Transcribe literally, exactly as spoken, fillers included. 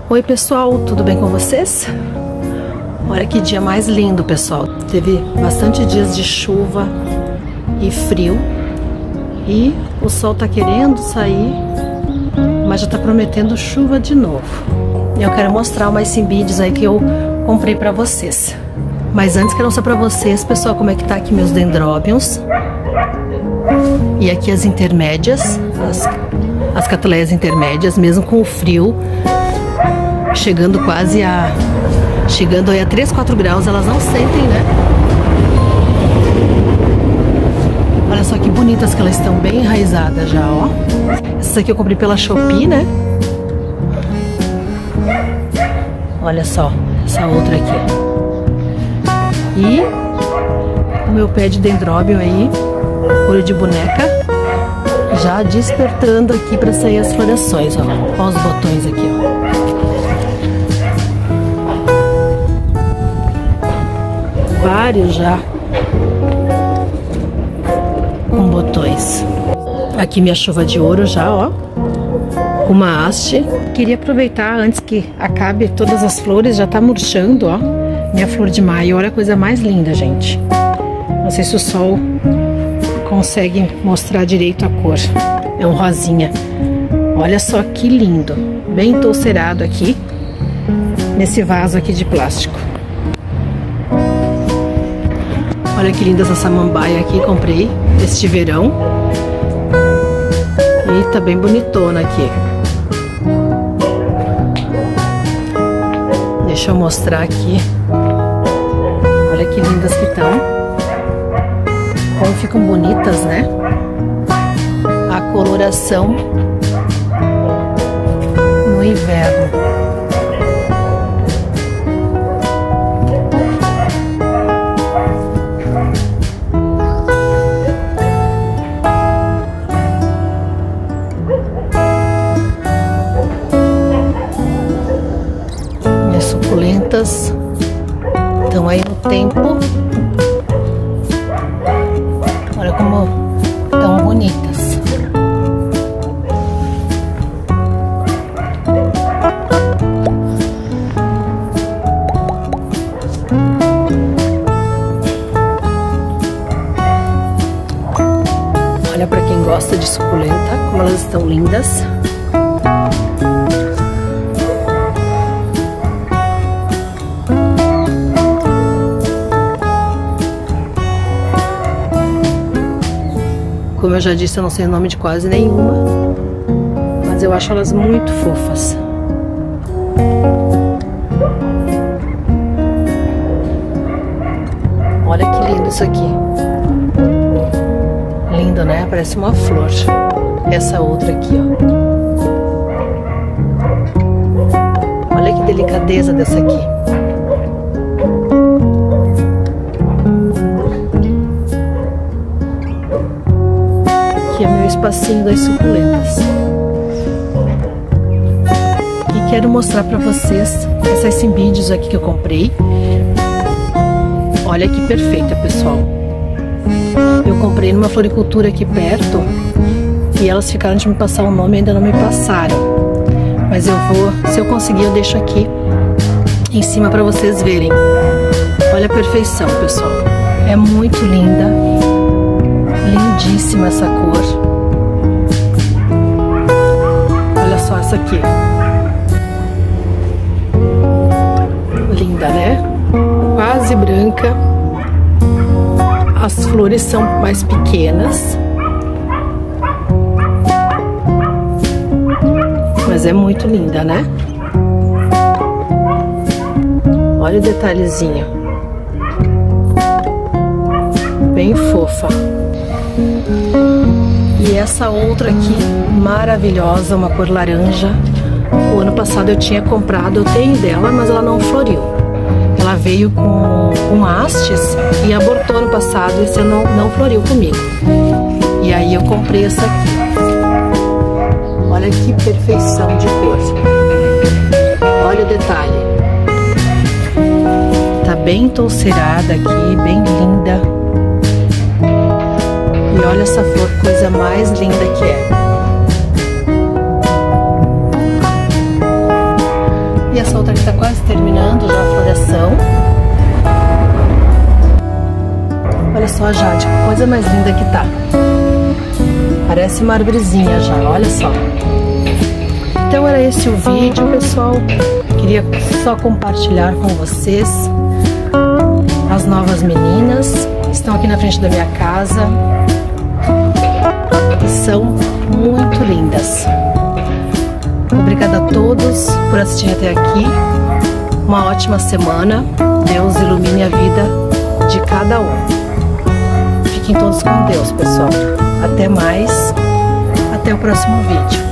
Oi pessoal, tudo bem com vocês? Olha que dia mais lindo, pessoal. Teve bastante dias de chuva e frio e o sol tá querendo sair, mas já tá prometendo chuva de novo. E eu quero mostrar mais vídeos aí que eu comprei pra vocês. Mas antes quero mostrar pra vocês, pessoal, como é que tá aqui meus dendróbions. E aqui as intermédias, as, as catuleias intermédias, mesmo com o frio, chegando quase a... Chegando aí a três, quatro graus, elas não sentem, né? Olha só que bonitas que elas estão, bem enraizadas já, ó. Essas aqui eu comprei pela Shopee, né? Olha só, essa outra aqui. E o meu pé de dendróbio aí, olho de boneca, já despertando aqui para sair as florações, ó. Ó os botões aqui, ó. Vários já com botões. Aqui minha chuva de ouro já, ó. Uma haste. Queria aproveitar antes que acabe todas as flores, já tá murchando, ó. Minha flor de maio, olha a coisa mais linda, gente. Não sei se o sol consegue mostrar direito a cor. É um rosinha. Olha só que lindo. Bem entolcerado aqui, nesse vaso aqui de plástico. Olha que linda essa samambaia aqui, comprei este verão. E tá bem bonitona aqui. Deixa eu mostrar aqui. Olha que lindas que estão. Como ficam bonitas, né? A coloração no inverno. Minhas suculentas estão aí no tempo. Olha como estão bonitas. Olha para quem gosta de suculenta, como elas estão lindas. Como eu já disse, eu não sei o nome de quase nenhuma, mas eu acho elas muito fofas. Olha que lindo isso aqui. Lindo, né? Parece uma flor. Essa outra aqui, ó. Olha que delicadeza dessa aqui. Aqui é meu espacinho das suculentas. E quero mostrar pra vocês essas cimbídeos aqui que eu comprei. Olha que perfeita, pessoal. Eu comprei numa floricultura aqui perto e elas ficaram de me passar o nome e ainda não me passaram. Mas eu vou, se eu conseguir, eu deixo aqui em cima pra vocês verem. Olha a perfeição, pessoal. É muito linda. Lindíssima essa cor. Olha só essa aqui. Linda, né? Quase branca. As flores são mais pequenas. Mas é muito linda, né? Olha o detalhezinho. Bem fofa. E essa outra aqui, maravilhosa, uma cor laranja. O ano passado eu tinha comprado, eu tenho dela, mas ela não floriu. Ela veio com, com hastes e abortou no passado, e esse não, não floriu comigo. E aí eu comprei essa aqui. Olha que perfeição de cor. Olha o detalhe. Tá bem entolcerada aqui, bem linda. E olha essa flor, coisa mais linda que é. E essa outra aqui tá quase terminando já a floração. Olha só a Jade, que coisa mais linda que tá. Parece uma arvorezinha já, olha só. Então era esse o vídeo, pessoal. Queria só compartilhar com vocês. As novas meninas estão aqui na frente da minha casa e são muito lindas. Obrigada a todos por assistir até aqui. Uma ótima semana. Deus ilumine a vida de cada um. Fiquem todos com Deus, pessoal. Até mais. Até o próximo vídeo.